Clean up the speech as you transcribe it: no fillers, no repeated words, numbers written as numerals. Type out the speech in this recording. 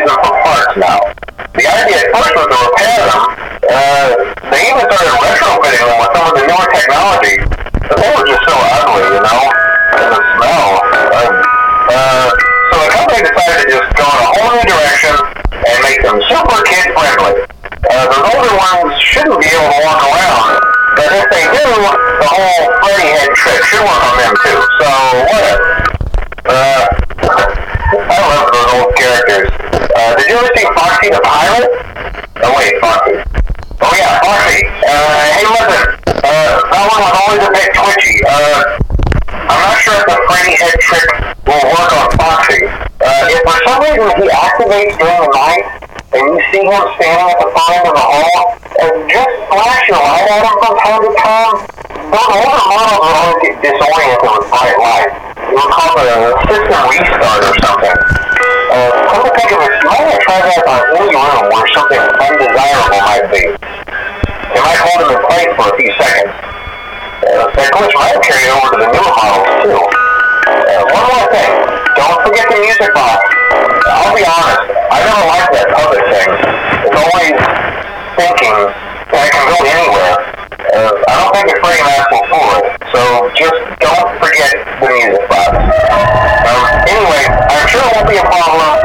them for parts now. The idea at first was to repair them. They even started retrofitting them with some of the newer technology, but they were just so ugly, and the smell. So the company decided to just go in a whole new direction and make them super kid-friendly. Those older ones shouldn't be able to walk around, but if they do, the whole Freddy head trick should work on them too. So, whatever. I love those old characters. Did you ever see Foxy the Pirate? Oh wait, Foxy. Oh yeah, Foxy. Hey listen, that one was always a bit twitchy. I'm not sure if the Freddy head trick will work on Foxy. If for some reason he activates during the night, and you see him standing at the far end of the hall, just flash your light at him from time to time. Those older models would always get disoriented with bright light. It would cause a system restart or something. Come to think of it, you might try that on any room where something undesirable might be. It might hold him in place for a few seconds. That glitch might carry over to the newer models too. One more thing, don't forget the music box. I'll be honest, I never liked that puppet thing. It's always thinking that it can go anywhere. I don't think it's Freddy Mask will fool it, so just don't forget the music box. Anyway, I'm sure it won't be a problem